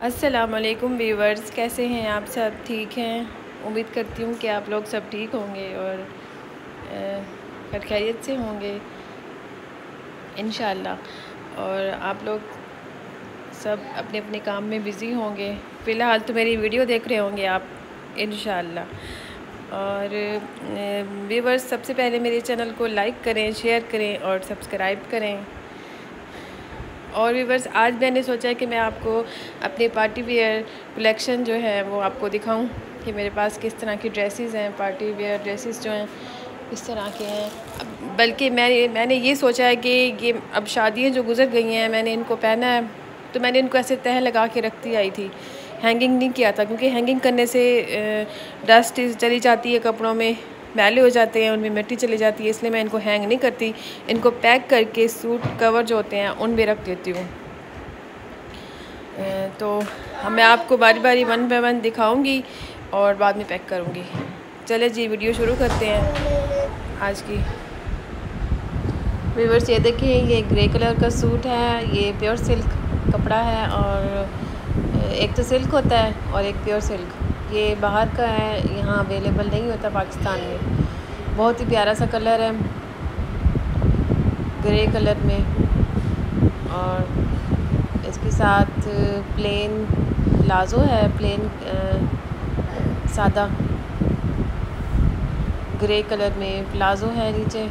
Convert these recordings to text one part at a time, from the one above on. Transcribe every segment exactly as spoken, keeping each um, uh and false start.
अस्सलामुअलैकुम व्यूवर्स, कैसे हैं आप सब? ठीक हैं। उम्मीद करती हूँ कि आप लोग सब ठीक होंगे और खैर खैरियत से होंगे इंशाअल्लाह। और आप लोग सब अपने अपने काम में बिज़ी होंगे। फ़िलहाल तो मेरी वीडियो देख रहे होंगे आप इंशाअल्लाह। और व्यूवर्स, सबसे पहले मेरे चैनल को लाइक करें, शेयर करें और सब्सक्राइब करें। और व्यूवर्स, आज मैंने सोचा है कि मैं आपको अपने पार्टी वेयर कलेक्शन जो है वो आपको दिखाऊं कि मेरे पास किस तरह की ड्रेसेस हैं। पार्टी वेयर ड्रेसेस जो हैं इस तरह के हैं। बल्कि मैंने मैंने ये सोचा है कि ये अब शादियाँ जो गुजर गई हैं, मैंने इनको पहना है तो मैंने इनको ऐसे तह लगा के रखती आई थी, हैंगिंग नहीं किया था, क्योंकि हैंगिंग करने से डस्ट चली जाती है कपड़ों में, मैले हो जाते हैं, उनमें मिट्टी चली जाती है। इसलिए मैं इनको हैंग नहीं करती, इनको पैक करके सूट कवर जो होते हैं उनमें रख देती हूँ। तो मैं आपको बारी बारी वन बाय वन दिखाऊंगी और बाद में पैक करूँगी। चले जी, वीडियो शुरू करते हैं आज की। व्यूअर्स, ये देखिए, ये ग्रे कलर का सूट है, ये प्योर सिल्क कपड़ा है। और एक तो सिल्क होता है और एक प्योर सिल्क, ये बाहर का है, यहाँ अवेलेबल नहीं होता पाकिस्तान में। बहुत ही प्यारा सा कलर है, ग्रे कलर में। और इसके साथ प्लेन प्लाज़ो है, प्लेन सादा ग्रे कलर में प्लाज़ो है नीचे।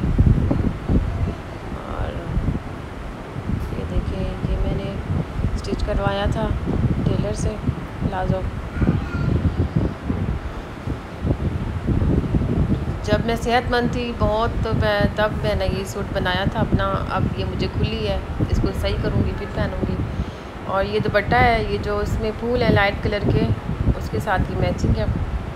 और ये देखिए, ये मैंने स्टिच करवाया था टेलर से प्लाज़ो। जब मैं सेहतमंद थी बहुत, तो मैं तब मैंने ये सूट बनाया था अपना। अब ये मुझे खुली है, इसको सही करूँगी फिर पहनूँगी। और ये दुपट्टा है, ये जो इसमें फूल है लाइट कलर के, उसके साथ ही मैचिंग है।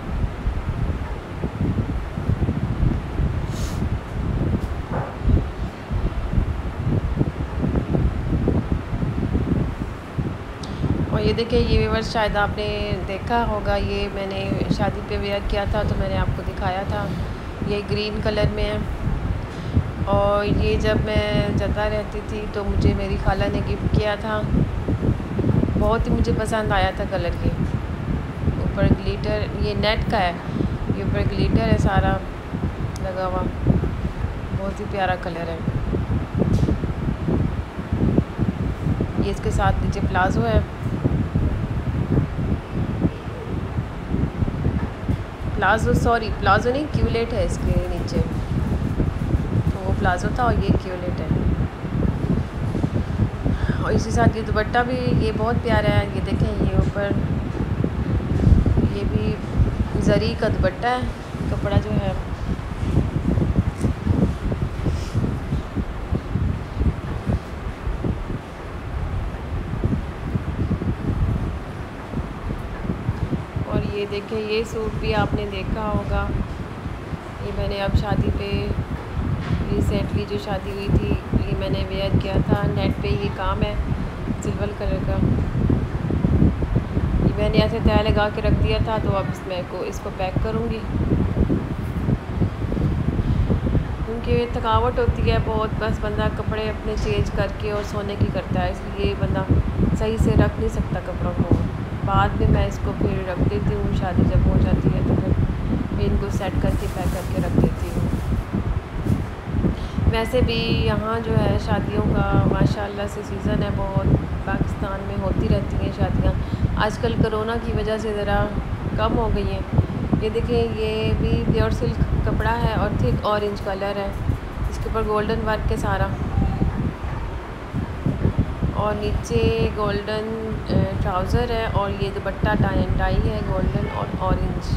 और ये देखिए, ये व्यूअर्स, शायद आपने देखा होगा, ये मैंने शादी पे वेयर किया था तो मैंने आपको दिखाया था। ये ग्रीन कलर में है। और ये जब मैं जद्दा रहती थी तो मुझे मेरी खाला ने गिफ्ट किया था, बहुत ही मुझे पसंद आया था कलर के ऊपर ग्लिटर, ये नेट का है, ये ऊपर ग्लिटर है सारा लगा हुआ, बहुत ही प्यारा कलर है। ये इसके साथ नीचे प्लाज़ो है, प्लाज़ो सॉरी प्लाज़ो नहीं, क्यूलेट है इसके नीचे, तो वो प्लाज़ो था और ये क्यूलेट है। और इसी साथ ये दुपट्टा भी, ये बहुत प्यारा है। ये देखें, ये ऊपर ये भी जरी का दुपट्टा है, कपड़ा जो है। और ये देखिए, ये सूट भी आपने देखा होगा, ये मैंने अब शादी पे रिसेंटली जो शादी हुई थी ये मैंने वेयर किया था। नेट पे ये काम है, सिल्वर कलर का। ये मैंने ऐसे तय लगा के रख दिया था, तो अब इसमें को इसको पैक करूँगी, क्योंकि थकावट होती है बहुत, बस बंदा कपड़े अपने चेंज करके और सोने की करता है, इसलिए बंदा सही से रख नहीं सकता कपड़ों को। बाद में मैं इसको फिर रख देती हूँ, शादी जब हो जाती है तो फिर इनको सेट करके पैक करके रख देती हूँ। वैसे भी यहाँ जो है शादियों का माशाल्लाह से सीज़न है, बहुत पाकिस्तान में होती रहती हैं शादियाँ। आजकल कोरोना की वजह से ज़रा कम हो गई हैं। ये देखिए, ये भी प्योर सिल्क कपड़ा है और थिक ऑरेंज कलर है, इसके ऊपर गोल्डन वर्क के सारा, और नीचे गोल्डन ट्राउज़र है। और ये दुपट्टा टाई एंड डाई है, गोल्डन और ऑरेंज।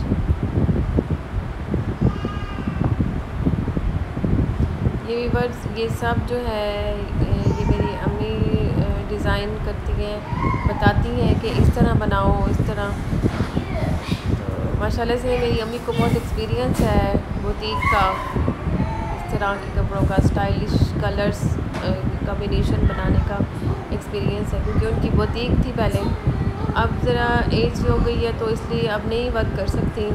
ये व्यूअर्स, ये सब जो है ये मेरी अम्मी डिज़ाइन करती हैं, बताती हैं कि इस तरह बनाओ, इस तरह। तो माशाल्लाह से मेरी अम्मी को बहुत एक्सपीरियंस है बुटीक का, इस तरह के कपड़ों का, स्टाइलिश कलर्स कॉम्बिनेशन बनाने का एक्सपीरियंस है, क्योंकि उनकी बुटीक थी पहले। अब ज़रा एज हो गई है तो इसलिए अब नहीं वर्क कर सकती।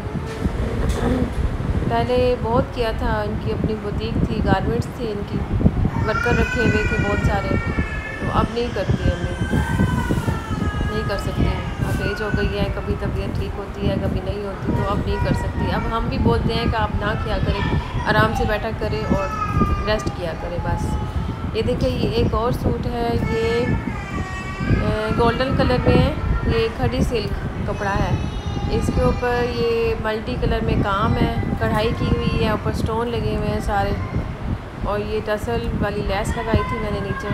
पहले बहुत किया था, इनकी अपनी बुटीक थी, गारमेंट्स थी इनकी, वर्कर रखे हुए थे बहुत सारे, तो अब नहीं करती, अम्मी नहीं कर सकती। स्टेज हो गई है, कभी तबीयत ठीक होती है कभी नहीं होती, तो अब नहीं कर सकती। अब हम भी बोलते हैं कि आप ना किया करें, आराम से बैठा करें और रेस्ट किया करें बस। ये देखिए ये एक और सूट है, ये गोल्डन कलर में है, ये खड़ी सिल्क कपड़ा है। इसके ऊपर ये मल्टी कलर में काम है, कढ़ाई की हुई है, ऊपर स्टोन लगे हुए हैं सारे, और ये टसल वाली लेस लगाई थी मैंने नीचे,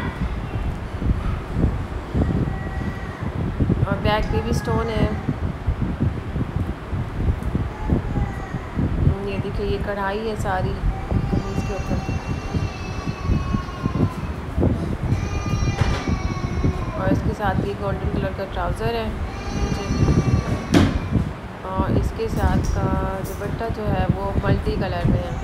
और बैक पे भी स्टोन है। ये देखिए ये कढ़ाई है सारी कमीज़ के ऊपर, और इसके साथ ये गोल्डन कलर का ट्राउज़र है नीचे, और इसके साथ का दुपट्टा जो है वो मल्टी कलर में है,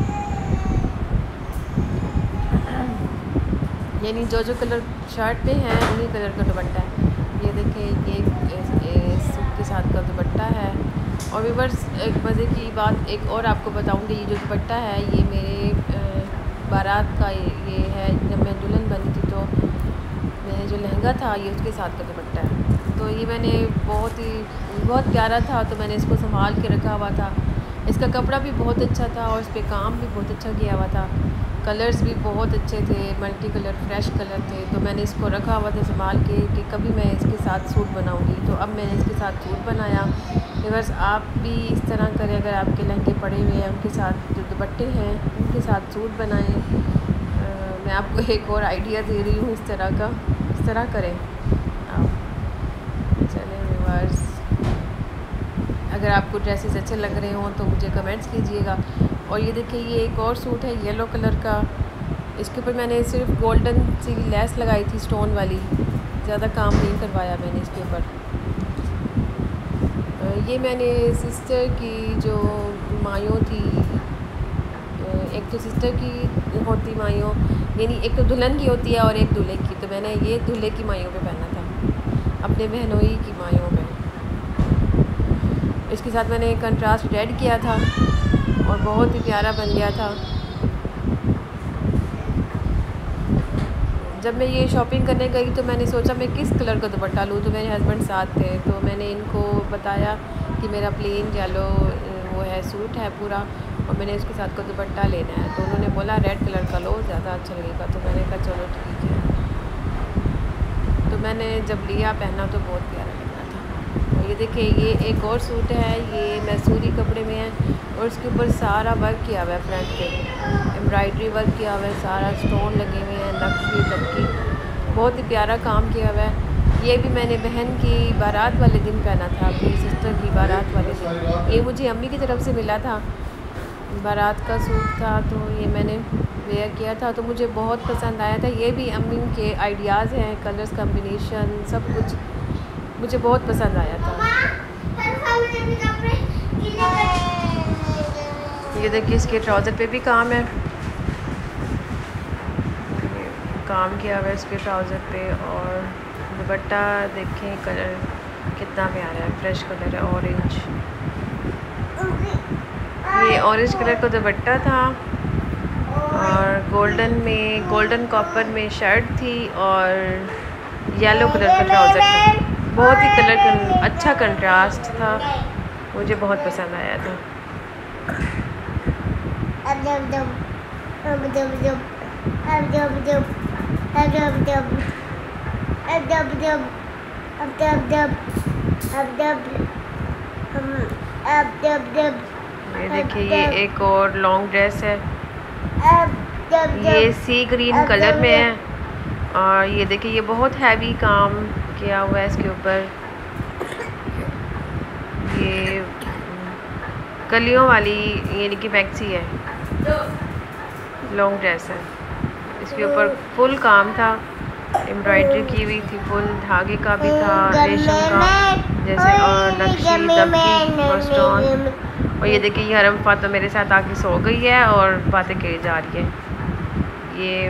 यानी जो जो कलर शर्ट पे हैं उन्हीं कलर का दुपट्टा है। ये देखिए ये सूट के साथ का दुपट्टा है। और व्यूअर्स एक मज़े की बात एक और आपको बताऊंगी, ये जो दुपट्टा है ये मेरे बारात का ये है, जब मैं दुल्हन बनी थी तो मैंने जो लहंगा था ये उसके साथ का दुपट्टा है। तो ये मैंने बहुत ही बहुत प्यारा था, तो मैंने इसको संभाल के रखा हुआ था। इसका कपड़ा भी बहुत अच्छा था और इस पर काम भी बहुत अच्छा किया हुआ था, कलर्स भी बहुत अच्छे थे, मल्टी कलर फ्रेश कलर थे। तो मैंने इसको रखा हुआ था संभाल के कि कभी मैं इसके साथ सूट बनाऊंगी, तो अब मैंने इसके साथ सूट बनाया। बस आप भी इस तरह करें, अगर आपके लहंगे पड़े हुए हैं उनके साथ जो दुपट्टे हैं उनके साथ सूट बनाएं। आ, मैं आपको एक और आइडिया दे रही हूँ इस तरह का, इस तरह करें आप। चलें व्यूअर्स, अगर आपको ड्रेसेस अच्छे लग रहे हों तो मुझे कमेंट्स कीजिएगा। और ये देखिए ये एक और सूट है येलो कलर का, इसके ऊपर मैंने सिर्फ गोल्डन सी लेस लगाई थी स्टोन वाली, ज़्यादा काम नहीं करवाया मैंने इसके ऊपर। ये मैंने सिस्टर की जो मायों थी, एक तो सिस्टर की होती मायों, यानी एक तो दुल्हन की होती है और एक दूल्हे की, तो मैंने ये दूल्हे की मायों पे पहना था, अपने बहनोई की मायों पे। इसके साथ मैंने कंट्रास्ट रेड किया था और बहुत ही प्यारा बन गया था। जब मैं ये शॉपिंग करने गई तो मैंने सोचा मैं किस कलर का दुपट्टा लूँ, तो मेरे हस्बैंड साथ थे, तो मैंने इनको बताया कि मेरा प्लेन येलो वो है सूट है पूरा और मैंने उसके साथ का दुपट्टा लेना है। तो उन्होंने बोला रेड कलर का लो, ज़्यादा अच्छा लगेगा। तो मैंने कहा चलो ठीक है। तो मैंने जब लिया पहना तो बहुत प्यारा लगा था। और ये देखिए ये एक और सूट है, ये मैसूरी कपड़े में है और उसके ऊपर सारा वर्क किया हुआ है, फ्रंट पे एम्ब्रॉयडरी वर्क किया हुआ है, सारा स्टोन लगे हुए हैं, नक्शी तबकी, बहुत ही प्यारा काम किया हुआ है। ये भी मैंने बहन की बारात वाले दिन पहना था, अपनी सिस्टर की बारात वाले दिन। ये मुझे अम्मी की तरफ से मिला था, बारात का सूट था, तो ये मैंने वेयर किया था, तो मुझे बहुत पसंद आया था। ये भी अम्मी के आइडियाज़ हैं, कलर्स कम्बिनेशन सब कुछ मुझे बहुत पसंद आया था। ये देखिए इसके ट्राउज़र पे भी काम है, काम किया हुआ है इसके ट्राउज़र पे। और दुपट्टा देखें कलर कितना प्यारा है, फ्रेश कलर है, ऑरेंज, ये ऑरेंज कलर का दुपट्टा था और गोल्डन में गोल्डन कॉपर में शर्ट थी और येलो कलर का ट्राउज़र था। बहुत ही कलर अच्छा कंट्रास्ट था, मुझे बहुत पसंद आया था। ये देखिए ये एक और लॉन्ग ड्रेस है, ये सी ग्रीन कलर में है और ये देखिए ये बहुत हैवी काम किया हुआ है इसके ऊपर। ये कलियों वाली यानी कि मैक्सी है, लॉन्ग ड्रेस है, इसके ऊपर फुल काम था, एम्ब्रॉयडरी की हुई थी, फुल धागे का भी था, रेशम का जैसे, और नक्शी दबकी और स्टोन। और ये देखिए ये हरम फातिमा मेरे साथ आके सो गई है और बातें करी जा रही है। ये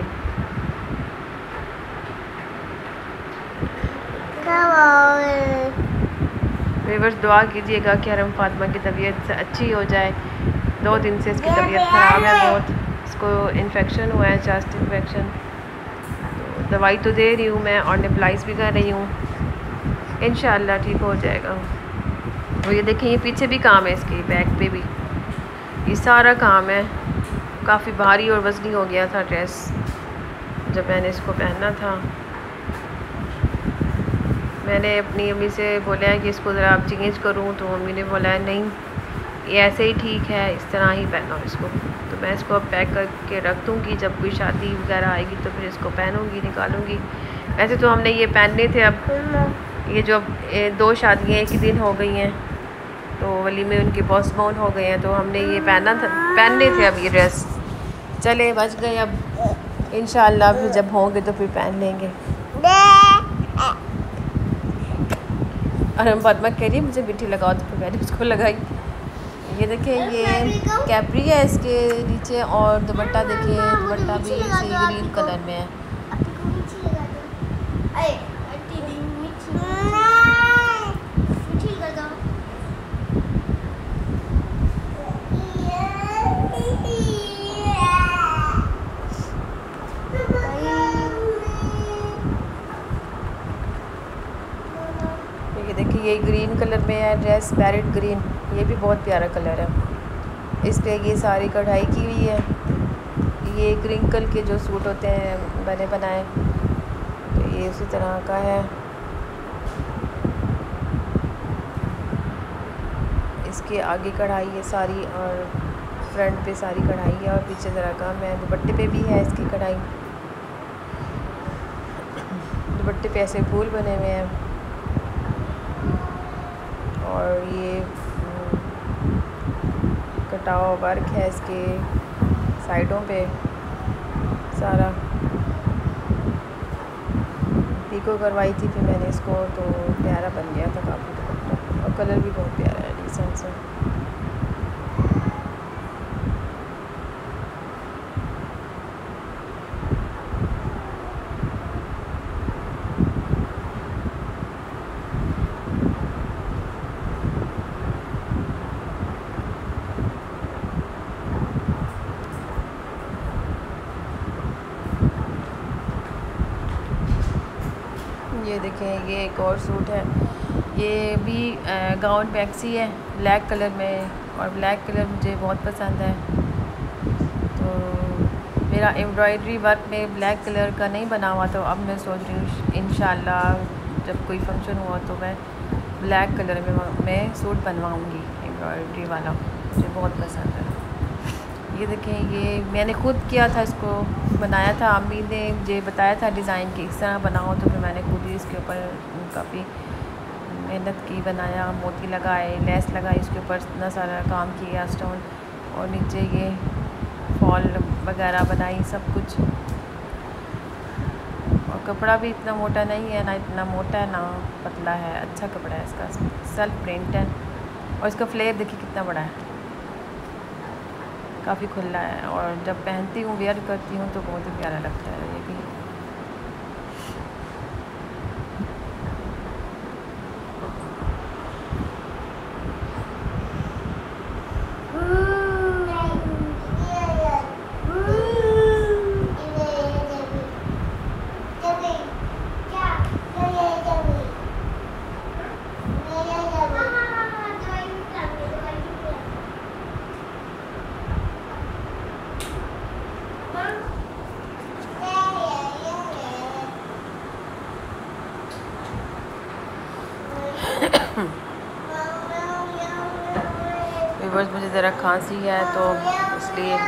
व्यूअर्स दुआ कीजिएगा कि हरम फातिमा की तबीयत अच्छी हो जाए। दो दिन से इसकी तबीयत ख़राब है बहुत, इसको इन्फेक्शन हुआ है, चेस्ट इन्फेक्शन। तो दवाई तो दे रही हूँ मैं और नेबुलाइज भी कर रही हूँ। इंशाल्लाह ठीक हो जाएगा। और ये देखें, ये पीछे भी काम है, इसके बैक पे भी ये सारा काम है। काफ़ी भारी और वज़नी हो गया था ड्रेस जब मैंने इसको पहना था। मैंने अपनी अम्मी से बोला है कि इसको ज़रा आप चेंज करूँ, तो मम्मी ने बोला है नहीं, ये ऐसे ही ठीक है, इस तरह ही पहनो इसको। तो मैं इसको अब पैक करके रख दूँगी, जब कोई शादी वगैरह आएगी तो फिर इसको पहनूँगी, निकालूँगी। वैसे तो हमने ये पहनने थे, अब ये जो दो शादियाँ एक ही दिन हो गई हैं तो वलीमे उनके पोस्टपोन हो गए हैं, तो हमने ये पहना था, पहनने थे अब ये ड्रेस। चले बच गए, अब इंशाल्लाह फिर जब होंगे तो फिर पहन लेंगे। और हम फातिमा कह रही है मुझे मिट्टी लगाओ, तो फिर मैंने उसको लगाई। ये देखें, ये कैप्री है इसके नीचे, और दुपट्टा देखिए, दुपट्टा भी सी ग्रीन कलर में है। ये देखिए, ये ग्रीन कलर में है ड्रेस, पैरेट ग्रीन, ये भी बहुत प्यारा कलर है। इस पे ये सारी कढ़ाई की हुई है। ये क्रिंकल के जो सूट होते हैं मैंने बनाए, तो ये उसी तरह का है। इसके आगे कढ़ाई है सारी, और फ्रंट पे सारी कढ़ाई है, और पीछे ज़रा कम है। दुपट्टे पे भी है इसकी कढ़ाई, दुपट्टे पे ऐसे फूल बने हुए हैं। और ये कटावा वर्क है इसके साइडों पे सारा। पीको करवाई थी फिर मैंने इसको, तो प्यारा बन गया था काफ़ी दुपट्टा, और कलर भी बहुत प्यारा है, डिसेंट सा। ये देखें, ये एक और सूट है, ये भी गाउन मैक्सी है ब्लैक कलर में, और ब्लैक कलर मुझे बहुत पसंद है। तो मेरा एम्ब्रॉयडरी वर्क में ब्लैक कलर का नहीं बना हुआ, तो अब मैं सोच रही हूँ इंशाल्लाह जब कोई फंक्शन हुआ तो मैं ब्लैक कलर में मैं सूट बनवाऊँगी एम्ब्रॉयडरी वाला, मुझे बहुत पसंद है। ये देखें, ये मैंने खुद किया था, इसको बनाया था, अम्मी ने मुझे बताया था डिज़ाइन की इस तरह बनाओ, तो फिर मैंने खुद ही इसके ऊपर काफ़ी मेहनत की, बनाया, मोती लगाए, लेस लगाई, इसके ऊपर इतना सारा काम किया, स्टोन, और नीचे ये फॉल वगैरह बनाई, सब कुछ। और कपड़ा भी इतना मोटा नहीं है, ना इतना मोटा है ना पतला है, अच्छा कपड़ा है इसका, सेल्फ प्रिंट है। और इसका फ्लेयर देखिए कितना बड़ा है, काफ़ी खुला है, और जब पहनती हूँ, वेयर करती हूँ तो बहुत ही प्यारा लगता है ये भी। व्यूअर्स, मुझे ज़रा खांसी है, तो इसलिए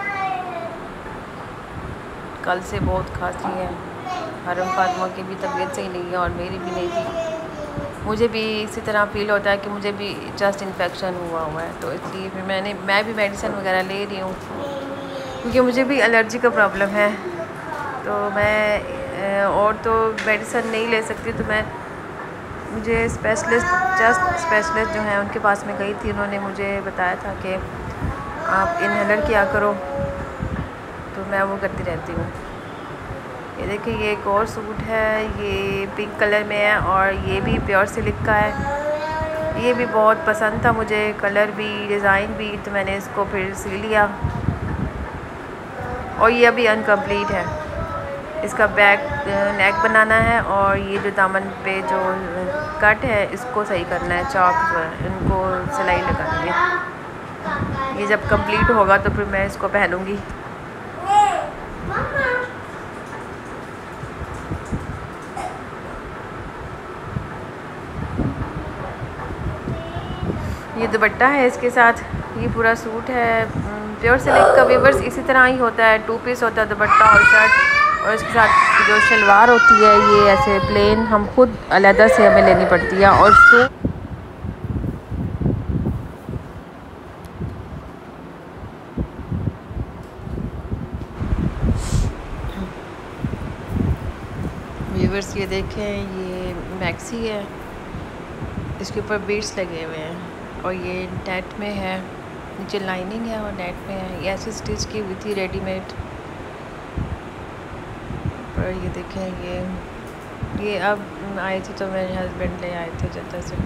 कल से बहुत खांसी है। हरम फातिमा की भी तबीयत सही नहीं है, और मेरी भी नहीं थी। मुझे भी इसी तरह फ़ील होता है कि मुझे भी चेस्ट इन्फेक्शन हुआ हुआ है, तो इसलिए फिर मैंने मैं भी मेडिसिन वगैरह ले रही हूँ, क्योंकि मुझे भी एलर्जी का प्रॉब्लम है। तो मैं और तो मेडिसिन नहीं ले सकती, तो मैं मुझे स्पेशलिस्ट चेस्ट स्पेशलिस्ट जो हैं उनके पास में गई थी। उन्होंने मुझे बताया था कि आप इनहेलर किया करो, तो मैं वो करती रहती हूँ। ये देखिए, ये एक और सूट है, ये पिंक कलर में है, और ये भी प्योर सिल्क का है। ये भी बहुत पसंद था मुझे, कलर भी, डिज़ाइन भी, तो मैंने इसको फिर सी लिया। और ये अभी अनकम्प्लीट है, इसका बैक नेक बनाना है, और ये जो दामन पे जो कट है इसको सही करना है, चॉक जो है इनको सिलाई लगानी है। ये जब कंप्लीट होगा तो फिर मैं इसको पहनूँगी। ये दुपट्टा है इसके साथ, ये पूरा सूट है प्योर सिल्क का वीवर्स। इसी तरह ही होता है, टू पीस होता है दुपट्टा और शर्ट, और इसके साथ जो शलवार होती है ये ऐसे प्लेन हम खुद अलहदा से हमें लेनी पड़ती है। और सूट वीवर्स ये देखें, ये मैक्सी है, इसके ऊपर बीड्स लगे हुए हैं और ये नेट में है, नीचे लाइनिंग है और नेट में है। ये ऐसे स्टिच की हुई थी रेडीमेड। और ये देखें, ये ये अब आए थे तो मेरे हस्बैंड ले आए थे जद्दा से।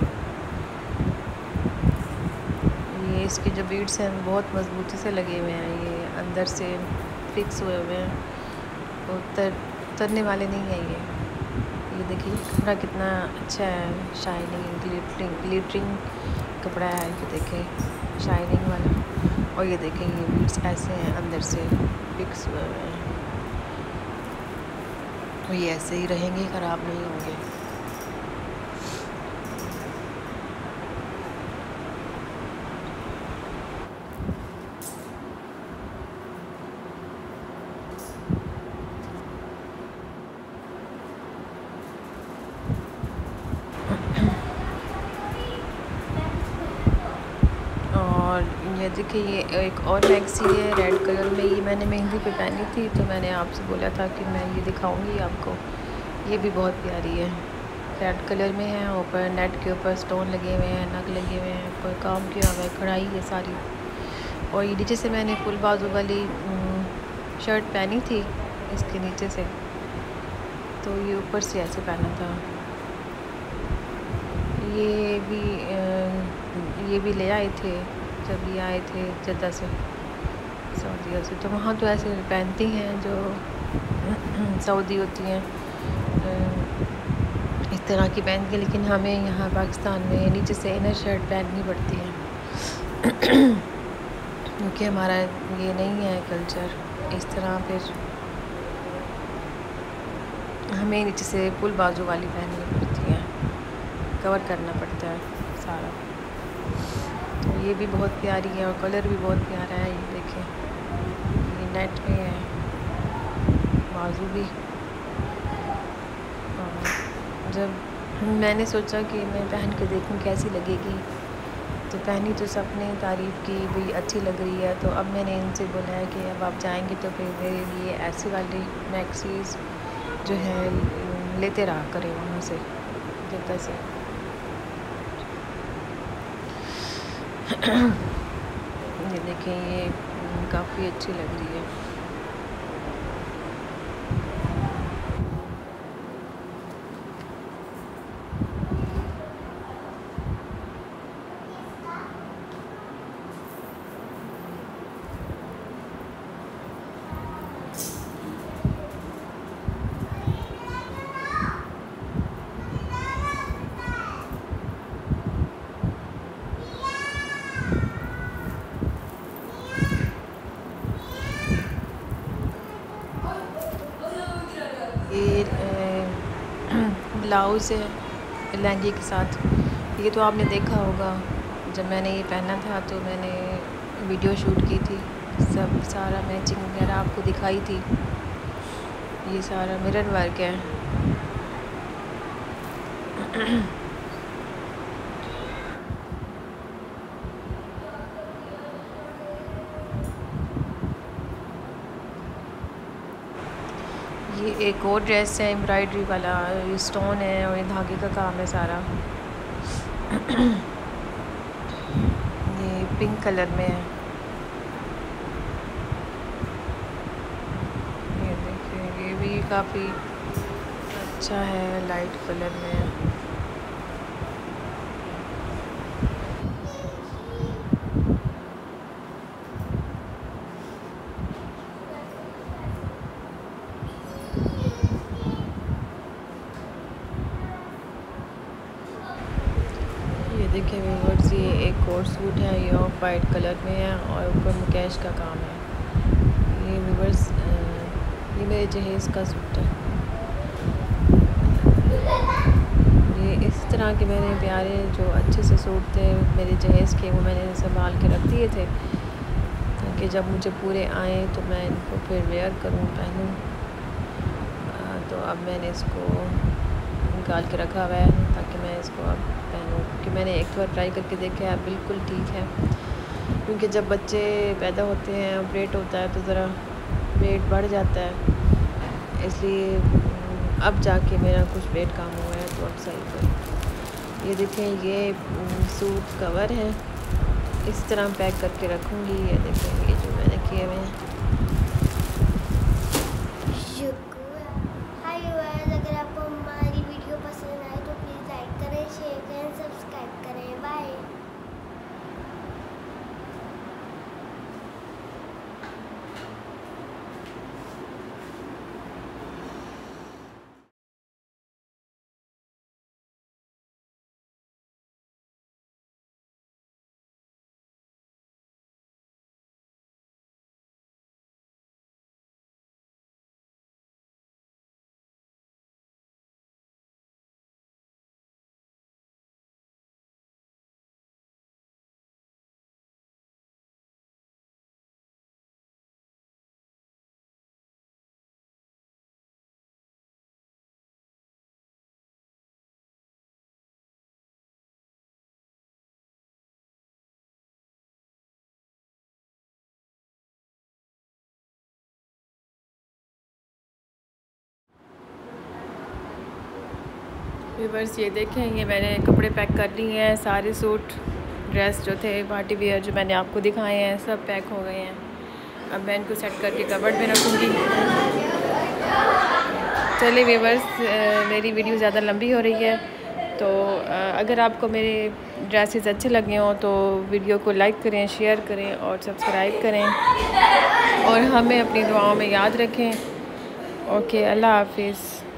ये इसके जो बीड्स हैं बहुत मजबूती से लगे हुए हैं, ये अंदर से फिक्स हुए हुए हैं, उतर उतरने वाले नहीं हैं ये। ये देखिए कपड़ा कितना अच्छा है, शाइनिंग ग्लिटरिंग ग्लिटरिंग कपड़ा है। ये देखें शाइनिंग वाला, और ये देखें ये बीड्स ऐसे हैं अंदर से फिक्स हुए हुए हैं, और ये ऐसे ही रहेंगे, ख़राब नहीं होंगे। और ये देखिए ये एक और मैक्सी है रेड कलर में, ये मैंने मेहंदी पे पहनी थी तो मैंने आपसे बोला था कि मैं ये दिखाऊंगी आपको। ये भी बहुत प्यारी है, रेड कलर में है, ऊपर नेट के ऊपर स्टोन लगे हुए हैं, नग लगे हुए हैं, ऊपर काम किया हुआ है, कढ़ाई है सारी। और ये नीचे से मैंने फुल बाजू वाली शर्ट पहनी थी इसके नीचे से, तो ये ऊपर से ऐसे पहना था। ये भी ये भी ले आए थे जब ये आए थे जद्दा से सऊदीया से, तो वहाँ तो ऐसे पहनती हैं जो सऊदी होती हैं इस तरह की पहन के, लेकिन हमें यहाँ पाकिस्तान में नीचे से इनर शर्ट पहननी पड़ती है क्योंकि हमारा ये नहीं है कल्चर इस तरह। फिर हमें नीचे से फुल बाजू वाली पहननी पड़ती है, कवर करना पड़ता है सारा। तो ये भी बहुत प्यारी है और कलर भी बहुत प्यारा है। ये देखें ये नेट में है, बाजू भी। और जब मैंने सोचा कि मैं पहन के देखूं कैसी लगेगी, तो पहनी तो सबने तारीफ़ की भी अच्छी लग रही है। तो अब मैंने इनसे बोला है कि अब आप जाएंगे तो फिर मेरे लिए ऐसी वाली मैक्सीज जो है लेते रहा करें वहाँ से जद्दा से। ये देखें ये काफ़ी अच्छी लग रही है। ये ब्लाउज़ है लहंगे के साथ, ये तो आपने देखा होगा जब मैंने ये पहना था तो मैंने वीडियो शूट की थी, सब सारा मैचिंग वगैरह आपको दिखाई थी। ये सारा मिरर वर्क है। ये एक और ड्रेस है एम्ब्रॉयडरी वाला, स्टोन है और ये धागे का काम है सारा। ये पिंक कलर में है। ये देखिए ये भी काफ़ी अच्छा है, लाइट कलर में है। देखिए व्यूअर्स, ये एक और सूट है, ये ऑफ वाइट कलर में है और ऊपर मुकेश का काम है। ये व्यूअर्स, ये मेरे जहेज़ का सूट है। ये इस तरह के मेरे प्यारे जो अच्छे से सूट थे मेरे जहेज़ के, वो मैंने संभाल के रख दिए थे ताकि जब मुझे पूरे आए तो मैं इनको फिर वेयर करूँ, पहनूँ। तो अब मैंने इसको निकाल के रखा हुआ है ताकि मैं इसको अब पहनूँ, क्योंकि मैंने एक बार ट्राई करके देखा है, बिल्कुल ठीक है। क्योंकि जब बच्चे पैदा होते हैं, ऑपरेट होता है, तो ज़रा वेट बढ़ जाता है, इसलिए अब जाके मेरा कुछ वेट कम हुआ है तो अब सही कर। ये देखें, ये सूट कवर है, इस तरह पैक करके रखूँगी। ये देखें, ये जो मैंने किए हुए हैं। अगर आपको हमारी वीडियो पसंद आए तो प्लीज़ लाइक करें, शेयर करें, सब्सक्राइब करें। बाय। व्यूअर्स, ये देखें, ये मैंने कपड़े पैक कर लिए हैं। सारे सूट ड्रेस जो थे पार्टी वियर जो मैंने आपको दिखाए हैं सब पैक हो गए हैं। अब मैं इनको सेट करके कबर्ड में रखूँगी। चलिए व्यूअर्स, मेरी वीडियो ज़्यादा लंबी हो रही है, तो अगर आपको मेरे ड्रेसेस अच्छे लगे हों तो वीडियो को लाइक करें, शेयर करें और सब्सक्राइब करें, और हमें अपनी दुआओं में याद रखें। ओके, अल्लाह हाफिज़।